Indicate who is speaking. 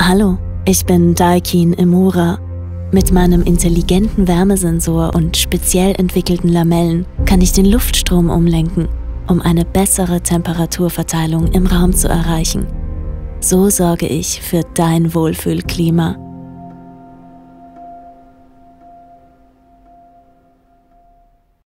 Speaker 1: Hallo, ich bin Daikin Imura. Mit meinem intelligenten Wärmesensor und speziell entwickelten Lamellen kann ich den Luftstrom umlenken, um eine bessere Temperaturverteilung im Raum zu erreichen. So sorge ich für dein Wohlfühlklima.